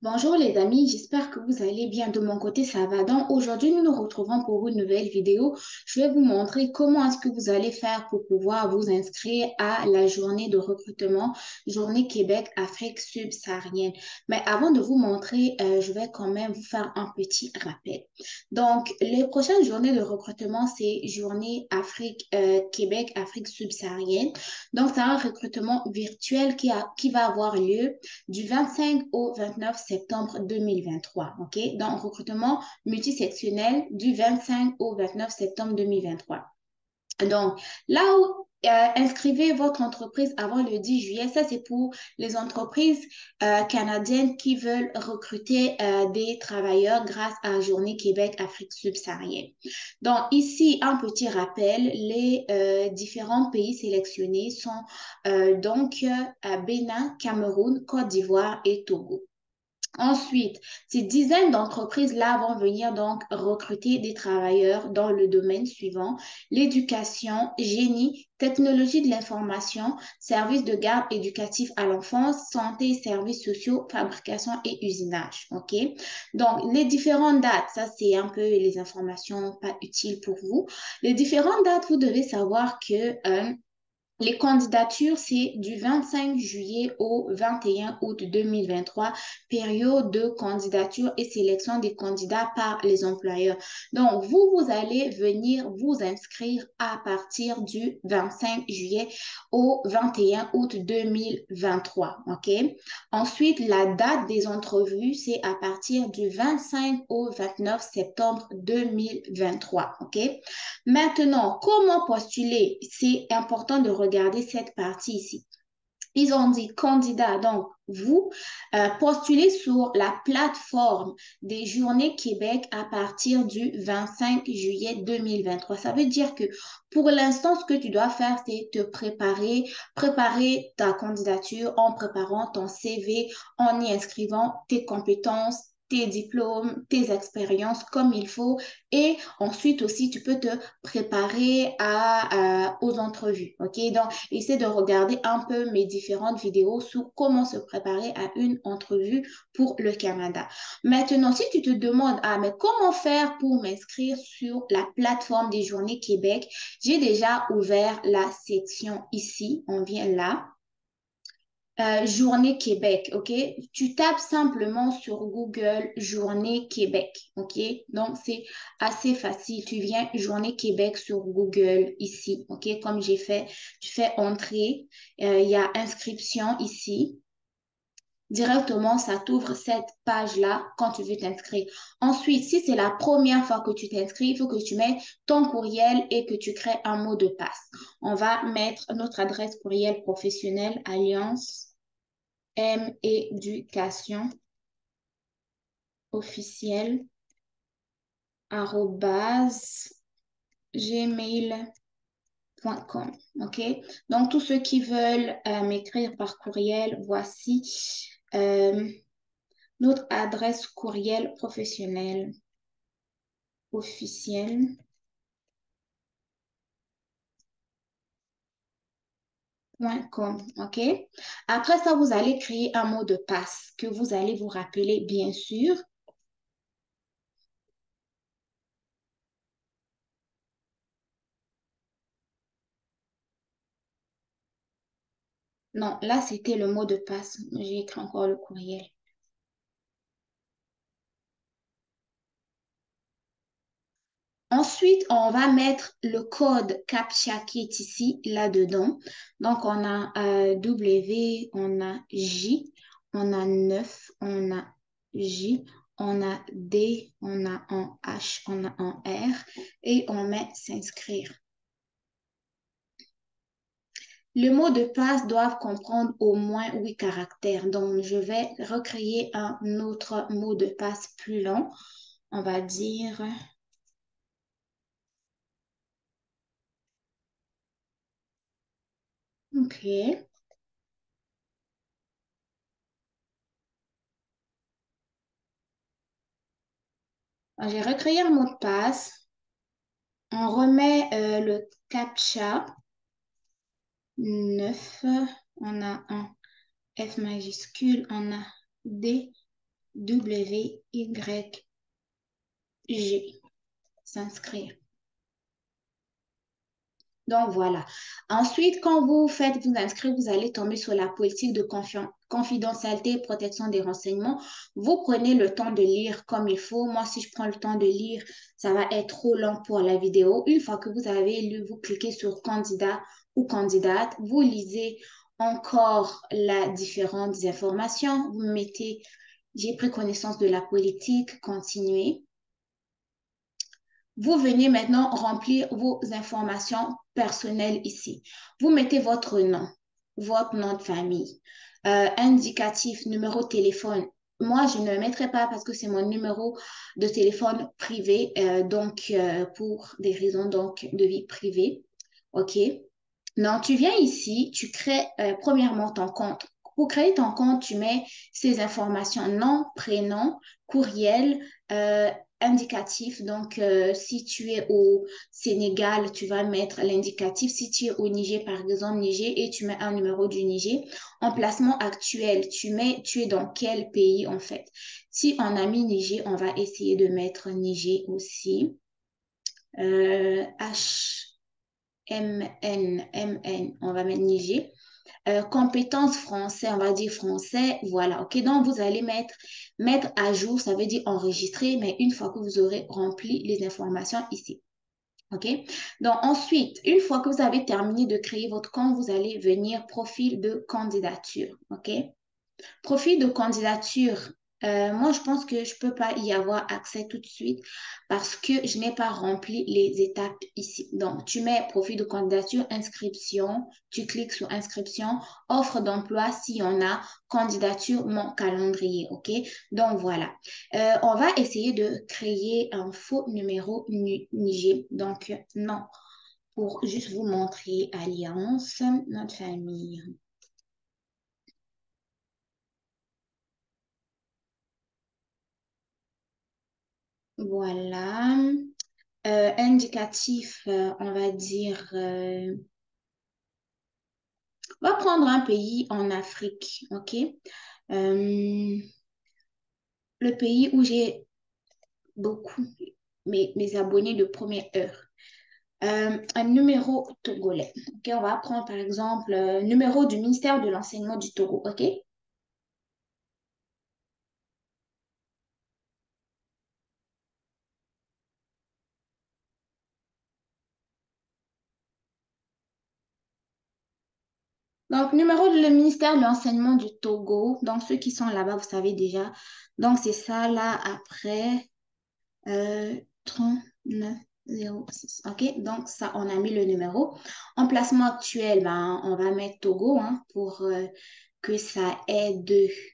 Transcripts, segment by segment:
Bonjour les amis, j'espère que vous allez bien. De mon côté, ça va. Donc aujourd'hui, nous nous retrouvons pour une nouvelle vidéo. Je vais vous montrer comment est-ce que vous allez faire pour pouvoir vous inscrire à la journée de recrutement, journée Québec Afrique subsaharienne. Mais avant de vous montrer, je vais quand même vous faire un petit rappel. Donc les prochaines journées de recrutement, c'est journée Afrique Québec Afrique subsaharienne. Donc c'est un recrutement virtuel qui va avoir lieu du 25 au 29 septembre 2023. OK? Donc, recrutement multisectionnel du 25 au 29 septembre 2023. Donc, là où inscrivez votre entreprise avant le 10 juillet, ça c'est pour les entreprises canadiennes qui veulent recruter des travailleurs grâce à Journée Québec Afrique subsaharienne. Donc, ici, un petit rappel, les différents pays sélectionnés sont Bénin, Cameroun, Côte d'Ivoire et Togo. Ensuite, ces dizaines d'entreprises-là vont venir donc recruter des travailleurs dans le domaine suivant: l'éducation, génie, technologie de l'information, services de garde éducatif à l'enfance, santé et services sociaux, fabrication et usinage. OK? Donc, les différentes dates, ça c'est un peu les informations pas utiles pour vous. Les différentes dates, vous devez savoir que les candidatures, c'est du 25 juillet au 21 août 2023, période de candidature et sélection des candidats par les employeurs. Donc, vous allez venir vous inscrire à partir du 25 juillet au 21 août 2023. OK? Ensuite, la date des entrevues, c'est à partir du 25 au 29 septembre 2023. OK? Maintenant, comment postuler? C'est important de regarder cette partie ici. Ils ont dit candidat, donc vous postulez sur la plateforme des Journées Québec à partir du 25 juillet 2023. Ça veut dire que pour l'instant, ce que tu dois faire, c'est te préparer ta candidature en préparant ton CV, en y inscrivant tes compétences, tes diplômes, tes expériences comme il faut. Et ensuite aussi, tu peux te préparer aux entrevues. OK? Donc, essaie de regarder un peu mes différentes vidéos sur comment se préparer à une entrevue pour le Canada. Maintenant, si tu te demandes, ah, mais comment faire pour m'inscrire sur la plateforme des Journées Québec, j'ai déjà ouvert la section ici. On vient là. Journée Québec, OK? Tu tapes simplement sur Google Journée Québec, OK? Donc, c'est assez facile. Tu viens Journée Québec sur Google ici, OK? Comme j'ai fait, tu fais entrer, il y a inscription ici. Directement, ça t'ouvre cette page-là quand tu veux t'inscrire. Ensuite, si c'est la première fois que tu t'inscris, il faut que tu mets ton courriel et que tu crées un mot de passe. On va mettre notre adresse courriel professionnelle, Alliance M éducation officielle arobase gmail.com. OK? Donc, tous ceux qui veulent m'écrire par courriel, voici euh, notre adresse courriel professionnelle officielle. .com, OK? Après ça, vous allez créer un mot de passe que vous allez vous rappeler, bien sûr. Non, là, c'était le mot de passe. J'ai écrit encore le courriel. Ensuite, on va mettre le code CAPTCHA qui est ici, là-dedans. Donc, on a W, on a J, on a 9, on a J, on a D, on a un H, on a un R et on met s'inscrire. Le mot de passe doit comprendre au moins 8 caractères. Donc, je vais recréer un autre mot de passe plus long. On va dire, OK. J'ai recréé un mot de passe. On remet le CAPTCHA 9. On a un F majuscule, on a D, W-Y-G. S'inscrire. Donc voilà. Ensuite, quand vous faites vous inscrire, vous allez tomber sur la politique de confidentialité et protection des renseignements. Vous prenez le temps de lire comme il faut. Moi, si je prends le temps de lire, ça va être trop long pour la vidéo. Une fois que vous avez lu, vous cliquez sur candidat ou candidate. Vous lisez encore les différentes informations. Vous mettez, j'ai pris connaissance de la politique, continuez. Vous venez maintenant remplir vos informations personnelles ici. Vous mettez votre nom de famille, indicatif, numéro de téléphone. Moi, je ne le mettrai pas parce que c'est mon numéro de téléphone privé, pour des raisons donc, de vie privée. OK? Donc, tu viens ici, tu crées premièrement ton compte. Pour créer ton compte, tu mets ces informations, nom, prénom, courriel, indicatif. Donc, si tu es au Sénégal, tu vas mettre l'indicatif. Si tu es au Niger, par exemple, Niger, et tu mets un numéro du Niger. Emplacement actuel, tu es dans quel pays en fait? Si on a mis Niger, on va essayer de mettre Niger aussi. H. MN, on va mettre Niger. Compétences français, on va dire français. Voilà, ok. Donc, vous allez mettre à jour, ça veut dire enregistrer, mais une fois que vous aurez rempli les informations ici. OK? Donc, ensuite, une fois que vous avez terminé de créer votre compte, vous allez venir profil de candidature. OK? Profil de candidature, moi, je pense que je ne peux pas y avoir accès tout de suite parce que je n'ai pas rempli les étapes ici. Donc, tu mets profil de candidature, inscription, tu cliques sur inscription, offre d'emploi s'il y en a, candidature, mon calendrier. OK? Donc, voilà. On va essayer de créer un faux numéro Niger. Donc, non, pour juste vous montrer Alliance, notre famille. Voilà. Indicatif, on va dire, on va prendre un pays en Afrique, ok? Euh, le pays où j'ai beaucoup mes abonnés de première heure. Un numéro togolais. Ok, on va prendre par exemple numéro du ministère de l'enseignement du Togo, ok? Donc, numéro du ministère de l'enseignement du Togo. Donc, ceux qui sont là-bas, vous savez déjà. Donc, c'est ça là après. 3906. OK, donc ça, on a mis le numéro. Emplacement actuel, ben, on va mettre Togo hein, pour que ça aide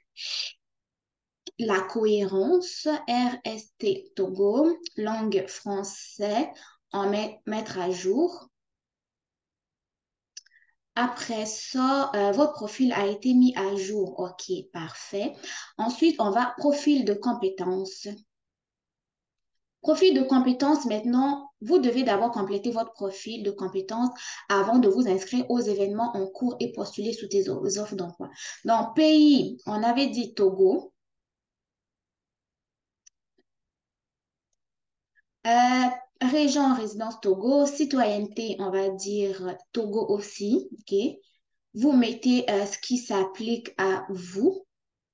la cohérence. RST Togo, langue français, on mettre à jour. Après ça, votre profil a été mis à jour. OK, parfait. Ensuite, on va profil de compétences. Profil de compétences, maintenant, vous devez d'abord compléter votre profil de compétences avant de vous inscrire aux événements en cours et postuler sous tes offres d'emploi. Donc, pays, on avait dit Togo. Région, résidence Togo. Citoyenneté, on va dire Togo aussi. OK? Vous mettez ce qui s'applique à vous.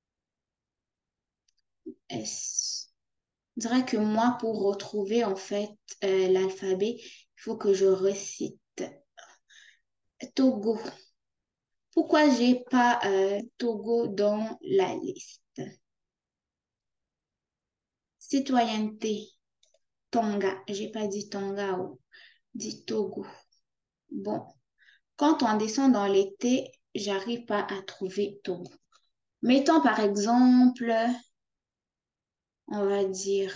Je dirais que moi, pour retrouver en fait l'alphabet, il faut que je recite Togo. Pourquoi j'ai pas Togo dans la liste? Citoyenneté, Tonga. J'ai pas dit Tonga ou dit Togo. Bon, quand on descend dans l'été, j'arrive pas à trouver Togo. Mettons par exemple, on va dire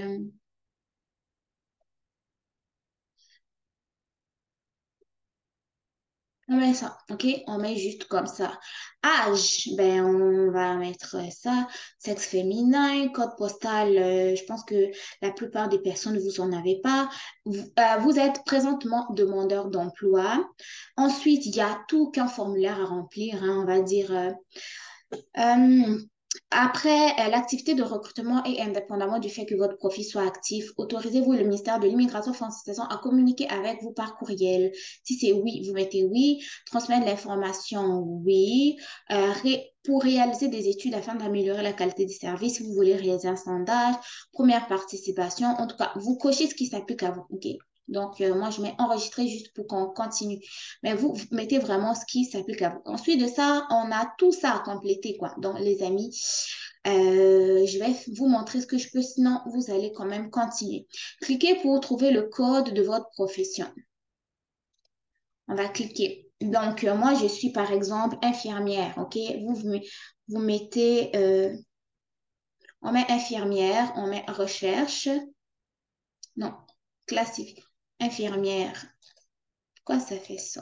on met ça, ok? On met juste comme ça. Âge, ben on va mettre ça. Sexe féminin, code postal, je pense que la plupart des personnes, vous en avez pas. Vous êtes présentement demandeur d'emploi. Ensuite, il y a tout qu'un formulaire à remplir, hein, on va dire. Euh, Après, l'activité de recrutement est indépendamment du fait que votre profil soit actif. Autorisez-vous le ministère de l'Immigration et Françaisation à communiquer avec vous par courriel. Si c'est oui, vous mettez oui. Transmettre l'information, oui. Pour réaliser des études afin d'améliorer la qualité des services, si vous voulez réaliser un sondage, première participation. En tout cas, vous cochez ce qui s'applique à vous. OK? Donc, moi, je mets enregistrer juste pour qu'on continue. Mais vous mettez vraiment ce qui s'applique à vous. Ensuite de ça, on a tout ça à compléter, quoi. Donc, les amis, je vais vous montrer ce que je peux, sinon vous allez quand même continuer. Cliquez pour trouver le code de votre profession. On va cliquer. Donc, moi, je suis par exemple infirmière, OK? Vous mettez, on met infirmière, on met recherche. Non, classique. Infirmière. Pourquoi ça fait ça?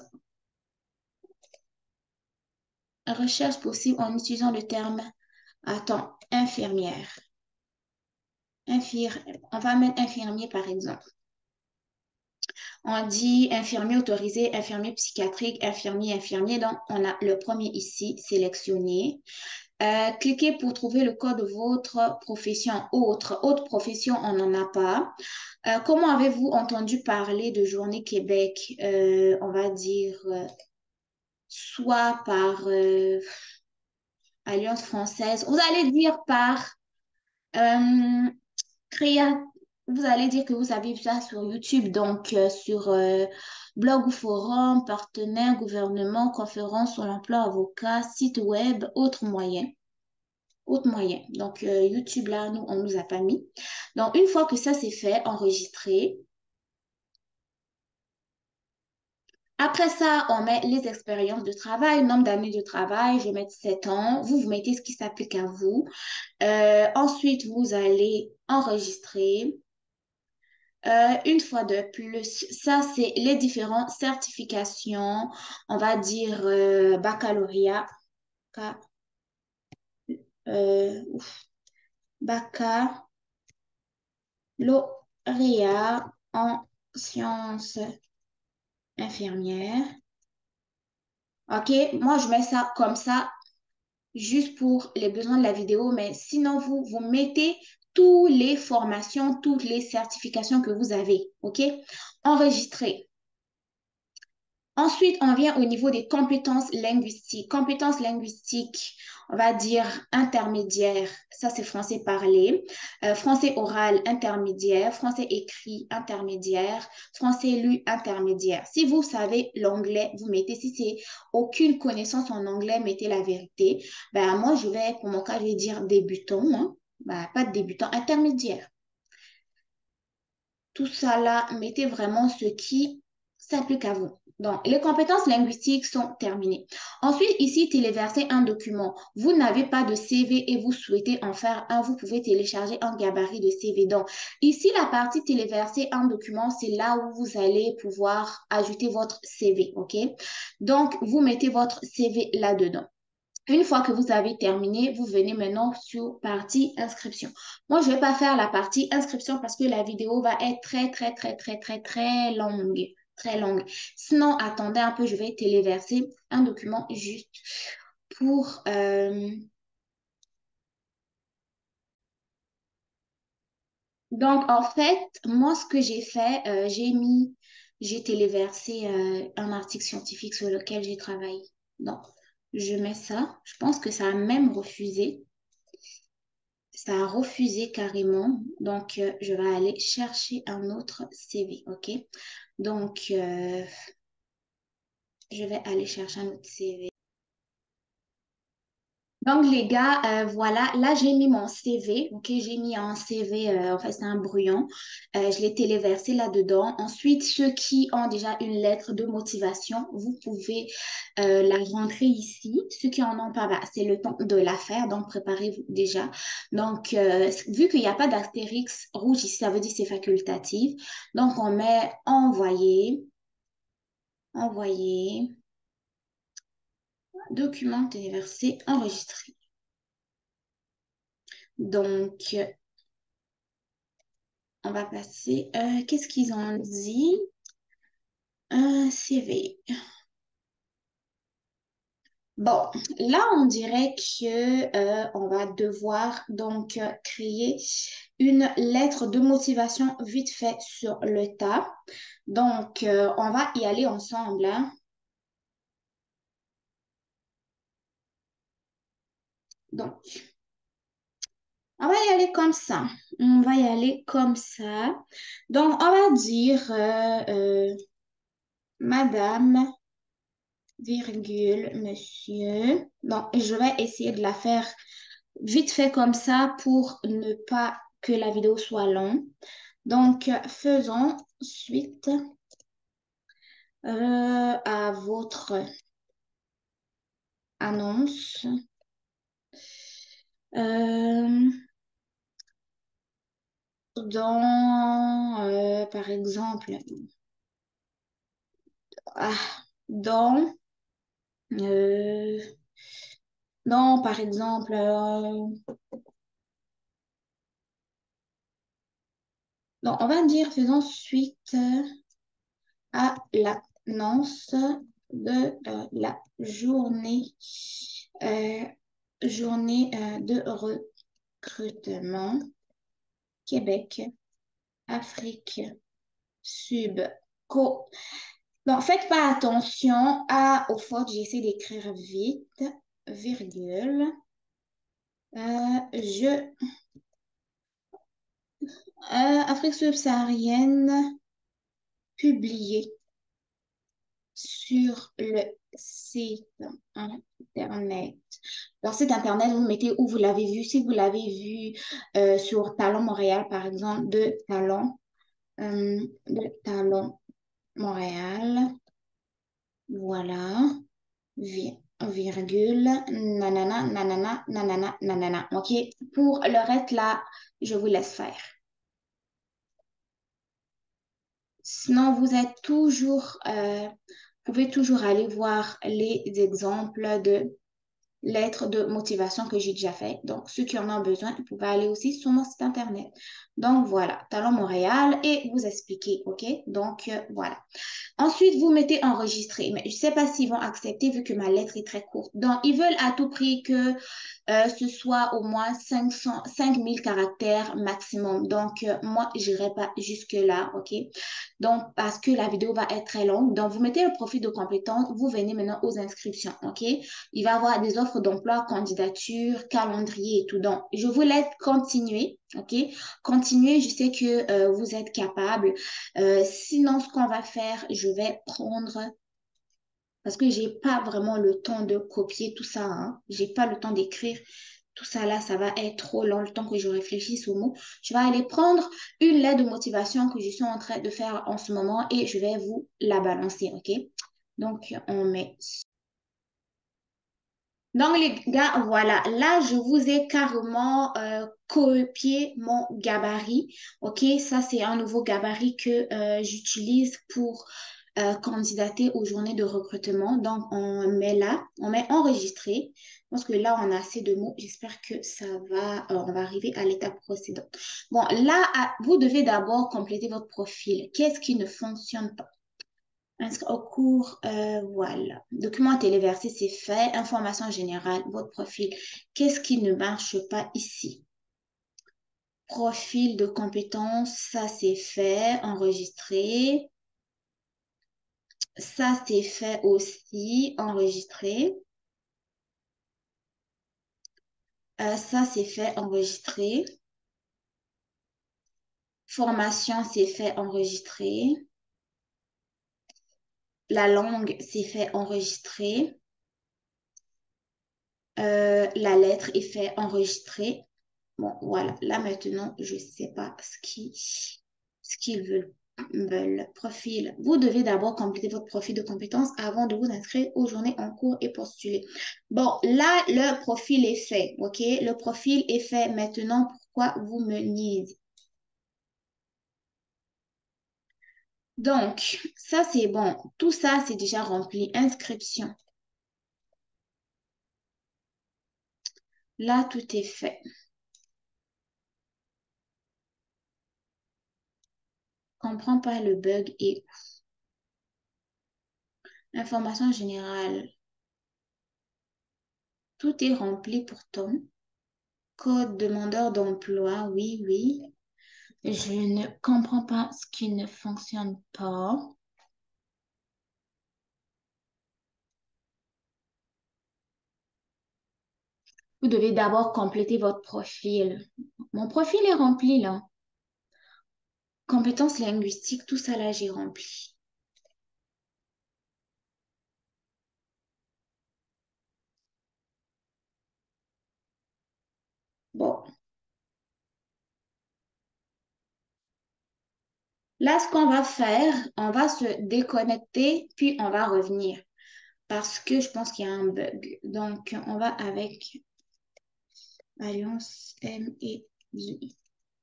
Recherche possible en utilisant le terme, attends, infirmière. On va mettre infirmier par exemple. On dit infirmier autorisé, infirmier psychiatrique, infirmier. Donc, on a le premier ici sélectionné. Cliquez pour trouver le code de votre profession autre. Autre profession, on n'en a pas. Comment avez-vous entendu parler de Journée Québec? On va dire soit par Alliance française. Vous allez dire par euh, créa- vous allez dire que vous avez vu ça sur YouTube, donc sur blog ou forum, partenaire, gouvernement, conférence sur l'emploi, avocat, site web, autres moyens. Autres moyens. Donc, YouTube, là, nous, on nous a pas mis. Donc, une fois que ça c'est fait, enregistré. Après ça, on met les expériences de travail, nombre d'années de travail. Je vais mettre 7 ans. Vous mettez ce qui s'applique à vous. Ensuite, vous allez enregistrer. Une fois de plus, ça, c'est les différentes certifications, on va dire baccalauréat, ca- ouf, baccalauréat en sciences infirmières. OK, moi, je mets ça comme ça, juste pour les besoins de la vidéo, mais sinon, vous mettez toutes les formations, toutes les certifications que vous avez. OK, enregistrez. Ensuite, on vient au niveau des compétences linguistiques. Compétences linguistiques, on va dire intermédiaire, ça c'est français parlé, français oral intermédiaire, français écrit intermédiaire, français lu intermédiaire. Si vous savez l'anglais, vous mettez, si c'est aucune connaissance en anglais, mettez la vérité. Ben, moi, je vais, pour mon cas, je vais dire débutant, hein. Ben, pas de débutant, intermédiaire. Tout ça là, mettez vraiment ce qui s'applique à vous. Donc, les compétences linguistiques sont terminées. Ensuite, ici, téléverser un document. Vous n'avez pas de CV et vous souhaitez en faire un, vous pouvez télécharger un gabarit de CV. Donc, ici, la partie téléverser un document, c'est là où vous allez pouvoir ajouter votre CV, OK? Donc, vous mettez votre CV là-dedans. Une fois que vous avez terminé, vous venez maintenant sur partie inscription. Moi, je ne vais pas faire la partie inscription parce que la vidéo va être très, très, très, très, très, très longue. Très longue. Sinon, attendez un peu, je vais téléverser un document juste pour... Donc, en fait, moi, ce que j'ai fait, j'ai téléversé un article scientifique sur lequel j'ai travaillé. Donc, je mets ça. Je pense que ça a même refusé. Ça a refusé carrément. Donc, je vais aller chercher un autre CV, OK? Donc, je vais aller chercher un autre CV. Donc, les gars, voilà, là, j'ai mis mon CV, OK? J'ai mis un CV, en fait, c'est un brouillon. Je l'ai téléversé là-dedans. Ensuite, ceux qui ont déjà une lettre de motivation, vous pouvez la rentrer ici. Ceux qui en ont pas, bah, c'est le temps de la faire, donc préparez-vous déjà. Donc, vu qu'il n'y a pas d'astérix rouge ici, ça veut dire que c'est facultatif. Donc, on met envoyer, envoyer, document téléversé, enregistré. Donc, on va passer. Qu'est-ce qu'ils ont dit? Un CV. Bon, là, on dirait que on va devoir donc créer une lettre de motivation vite fait sur le tas. Donc, on va y aller ensemble, hein. Donc, on va y aller comme ça. On va y aller comme ça. Donc, on va dire Madame, virgule, Monsieur. Donc, je vais essayer de la faire vite fait comme ça pour ne pas que la vidéo soit longue. Donc, faisons suite à votre annonce. Euh, par exemple, ah, dans, euh, par exemple, on va dire, faisons suite à l'annonce de la euh, journée de recrutement Québec, Afrique, Subco. Donc, faites pas attention aux fautes. J'essaie d'écrire vite, virgule. Je, Afrique subsaharienne, publié sur le site Internet. Leur site Internet, vous mettez où vous l'avez vu. Si vous l'avez vu sur Talent Montréal, par exemple, de Talent Montréal, voilà, virgule, nanana, nanana, nanana, nanana. OK? Pour le reste, là, je vous laisse faire. Sinon, vous pouvez toujours aller voir les exemples de lettres de motivation que j'ai déjà fait. Donc, ceux qui en ont besoin, ils peuvent aller aussi sur mon site Internet. Donc, voilà, Talent Montréal et vous expliquer, OK? Donc, voilà. Ensuite, vous mettez enregistrer, mais je ne sais pas s'ils vont accepter vu que ma lettre est très courte. Donc, ils veulent à tout prix que ce soit au moins 5000 caractères maximum. Donc, moi, je n'irai pas jusque-là, OK? Donc, parce que la vidéo va être très longue. Donc, vous mettez le profil de compétences, vous venez maintenant aux inscriptions, OK? Il va y avoir des offres d'emploi, candidature, calendrier et tout. Donc, je vous laisse continuer, OK? Continuez, je sais que vous êtes capable. Sinon, ce qu'on va faire, je vais prendre parce que j'ai pas vraiment le temps de copier tout ça, hein. J'ai pas le temps d'écrire tout ça là, ça va être trop long le temps que je réfléchisse aux mots. Je vais aller prendre une lettre de motivation que je suis en train de faire en ce moment et je vais vous la balancer, ok? Donc, on met. Donc, les gars, voilà, là, je vous ai carrément copié mon gabarit. OK, ça, c'est un nouveau gabarit que j'utilise pour candidater aux journées de recrutement. Donc, on met là, on met enregistrer. Parce que là, on a assez de mots. J'espère que ça va, on va arriver à l'étape précédente. Bon, là, vous devez d'abord compléter votre profil. Qu'est-ce qui ne fonctionne pas? Inscrit au cours, voilà. Document téléversé, c'est fait. Information générale, votre profil. Qu'est-ce qui ne marche pas ici? Profil de compétences, ça c'est fait, enregistré. Ça c'est fait aussi, enregistré. Ça c'est fait, enregistré. Formation, c'est fait, enregistré. La langue, c'est fait, enregistré. La lettre est fait, enregistré. Bon, voilà. Là, maintenant, je ne sais pas ce qu'ils veulent. Profil. Vous devez d'abord compléter votre profil de compétences avant de vous inscrire aux journées en cours et postuler. Bon, là, le profil est fait. OK? Le profil est fait. Maintenant, pourquoi vous me niez? Donc, ça, c'est bon. Tout ça, c'est déjà rempli. Inscription. Là, tout est fait. Comprends pas le bug et information générale. Tout est rempli pourtant. Code demandeur d'emploi, oui, oui. Je ne comprends pas ce qui ne fonctionne pas. Vous devez d'abord compléter votre profil. Mon profil est rempli là. Compétences linguistiques, tout ça là, j'ai rempli. Bon, là, ce qu'on va faire, on va se déconnecter, puis on va revenir parce que je pense qu'il y a un bug. Donc, on va avec Alliance M et J,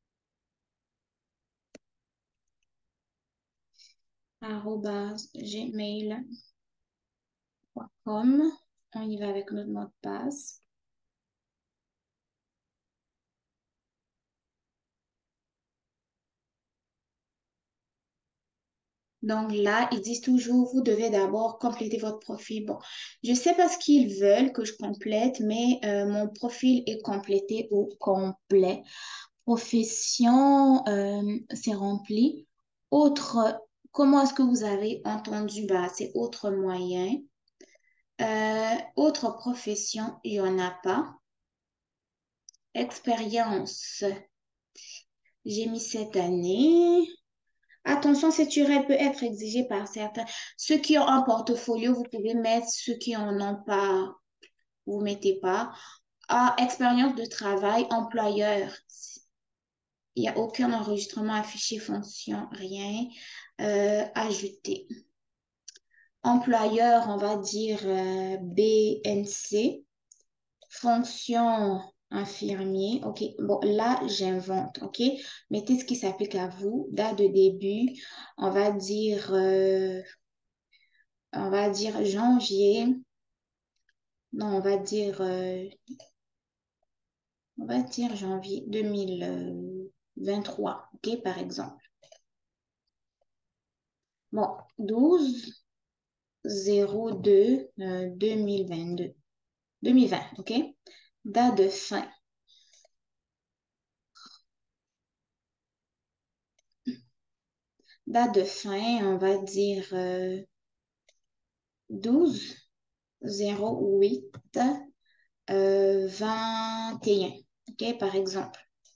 @gmail.com. On y va avec notre mot de passe. Donc là, ils disent toujours, vous devez d'abord compléter votre profil. Bon, je ne sais pas ce qu'ils veulent que je complète, mais mon profil est complété au complet. Profession, c'est rempli. Autre, comment est-ce que vous avez entendu? Bah, c'est autre moyen. Autre profession, il n'y en a pas. Expérience, j'ai mis cette année. Attention, cette urelle peut être exigée par certains. Ceux qui ont un portfolio, vous pouvez mettre. Ceux qui en ont pas, vous ne mettez pas. Ah, expérience de travail, employeur. Il n'y a aucun enregistrement affiché, fonction, rien. Ajouter. Employeur, on va dire BNC. Fonction infirmier. OK. Bon, là, j'invente. OK. Mettez ce qui s'applique à vous. Date de début. On va dire janvier. Non, on va dire janvier 2023. OK, par exemple. Bon, 12/02/2022. 2020, OK? Date de fin. Date de fin, on va dire 12/08/21. OK, par exemple.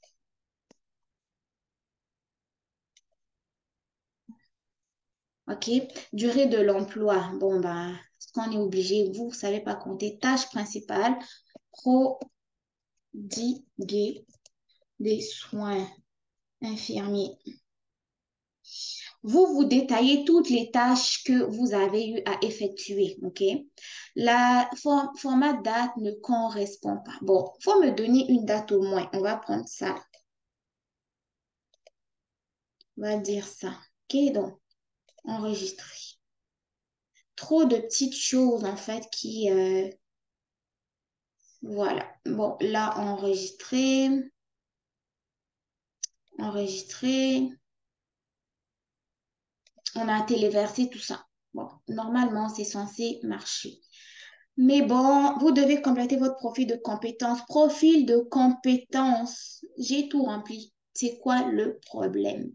OK. Durée de l'emploi. Bon, ben, ce qu'on est obligé, vous ne savez pas compter. Tâche principale, prodiguer des soins infirmiers. Vous détaillez toutes les tâches que vous avez eu à effectuer, OK? La format date ne correspond pas. Bon, il faut me donner une date au moins. On va prendre ça. On va dire ça. OK, donc, enregistrer. Trop de petites choses, en fait, qui... voilà. Bon, là, enregistrer. Enregistrer. On a téléversé tout ça. Bon, normalement, c'est censé marcher. Mais bon, vous devez compléter votre profil de compétences. Profil de compétences. J'ai tout rempli. C'est quoi le problème?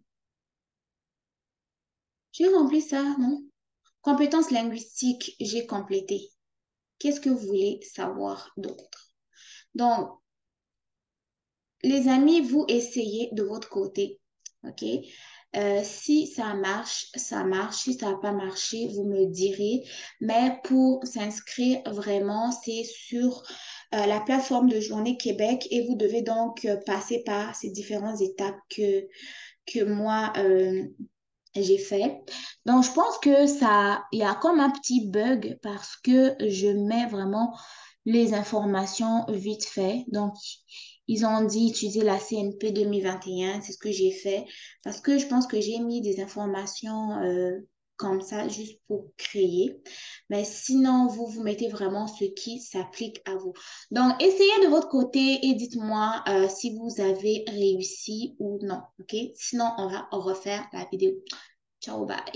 J'ai rempli ça, non? Compétences linguistiques, j'ai complété. Qu'est-ce que vous voulez savoir d'autre? Donc, les amis, vous essayez de votre côté. OK? Si ça marche, ça marche. Si ça n'a pas marché, vous me direz. Mais pour s'inscrire vraiment, c'est sur la plateforme de Journée Québec et vous devez donc passer par ces différentes étapes que moi, j'ai fait. Donc, je pense que ça, il y a comme un petit bug parce que je mets vraiment les informations vite fait. Donc, ils ont dit utiliser la CNP 2021, c'est ce que j'ai fait parce que je pense que j'ai mis des informations comme ça juste pour créer. Mais sinon, vous mettez vraiment ce qui s'applique à vous. Donc, essayez de votre côté et dites-moi si vous avez réussi ou non. OK? Sinon, on va refaire la vidéo. Ciao, bye.